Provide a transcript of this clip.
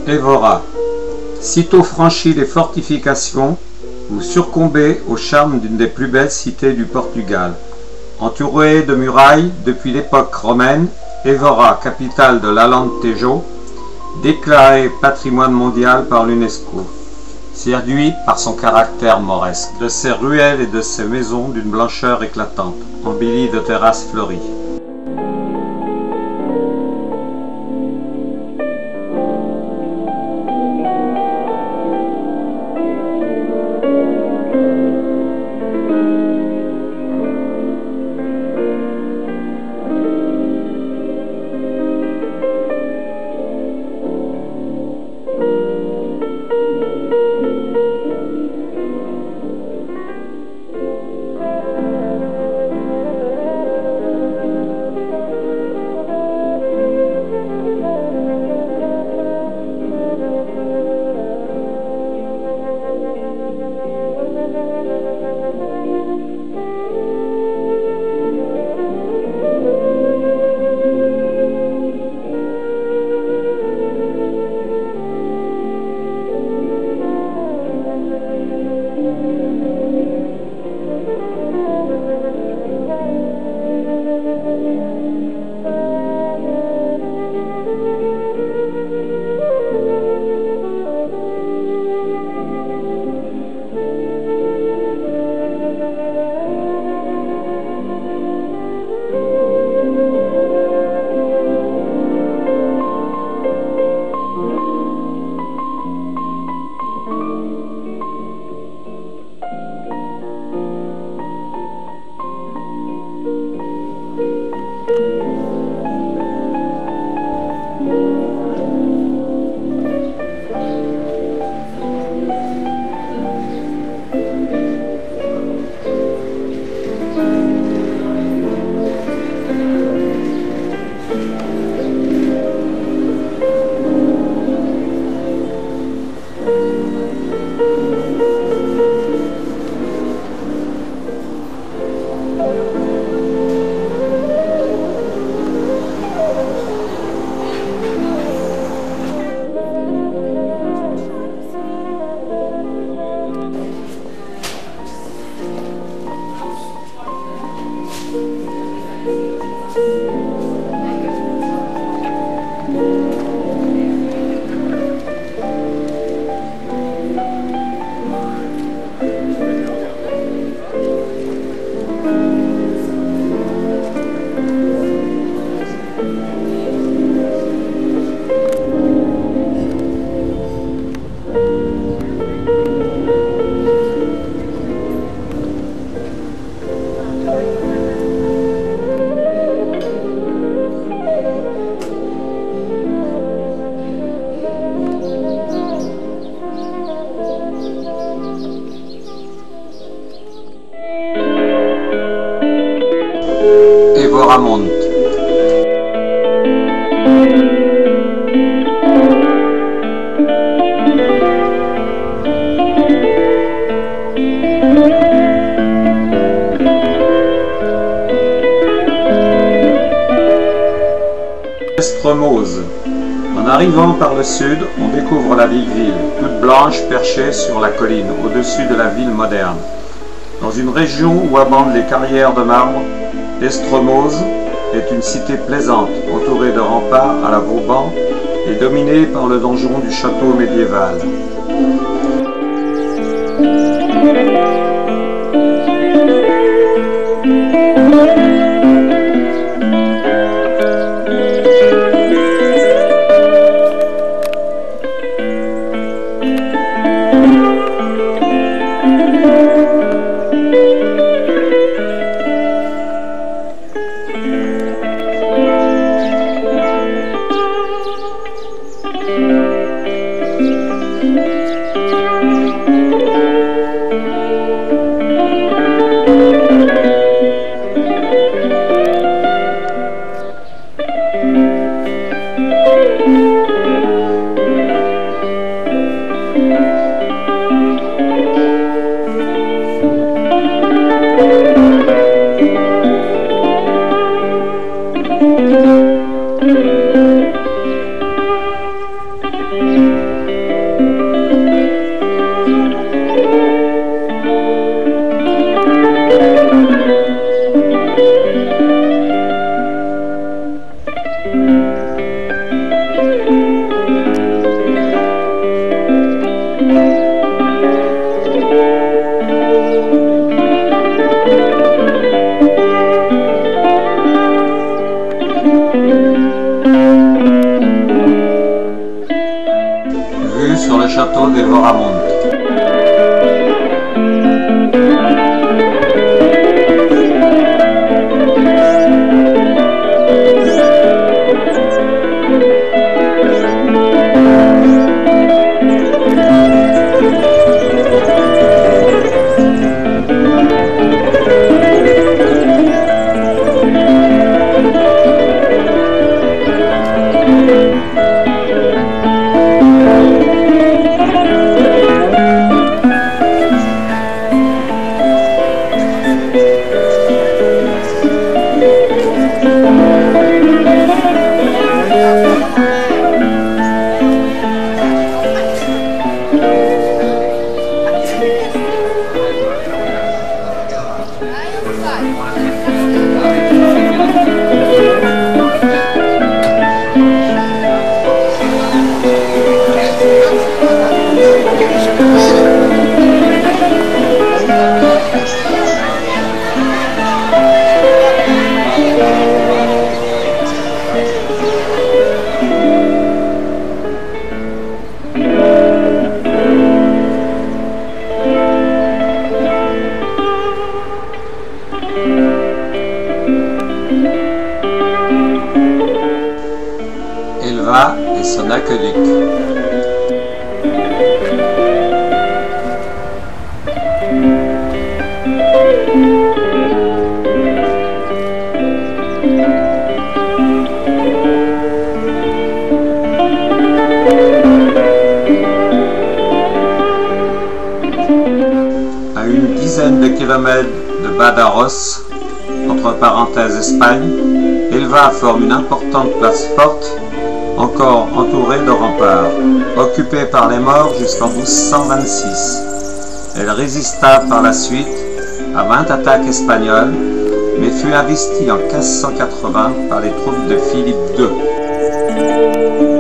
Évora. Sitôt franchi les fortifications, vous succombez au charme d'une des plus belles cités du Portugal. Entourée de murailles depuis l'époque romaine, Évora, capitale de l'Alentejo, déclarée patrimoine mondial par l'UNESCO, séduit par son caractère mauresque, de ses ruelles et de ses maisons d'une blancheur éclatante, embellies de terrasses fleuries. Évora-Monte. Estremoz. En arrivant par le sud, on découvre la ville-ville, toute blanche perchée sur la colline, au-dessus de la ville moderne. Dans une région où abondent les carrières de marbre, Estremoz est une cité plaisante, entourée de remparts à la Vauban et dominée par le donjon du château médiéval. Elva et son aqueduc. À une dizaine de kilomètres de Badajoz, entre parenthèses Espagne, Elva forme une importante place forte, encore entourée de remparts, occupée par les Maures jusqu'en 1226. Elle résista par la suite à 20 attaques espagnoles, mais fut investie en 1580 par les troupes de Philippe II.